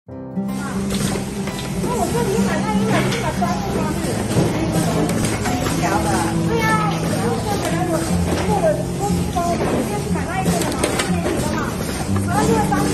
那我这里买那一买是把砖木装饰，条的。对呀，做起来我做的都包，我直接去买那一个的嘛，便宜的嘛，12月30